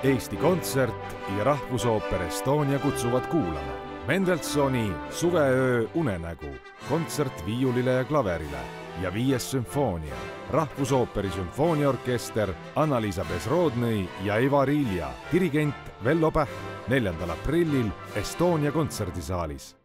Eesti Kontsert ja Rahvusooper Estonia kutsuvad kuulama Mendelssohni Suveöö unenägu, kontsert viiulile ja klaverile ja 5. sümfoonia, Rahvusooperi sümfooniaorkester Anna-Liisa Bezrodnõi ja Ivari Ilja, dirigent Vello Pähm, 4. aprillil Estonia kontserdisaalis.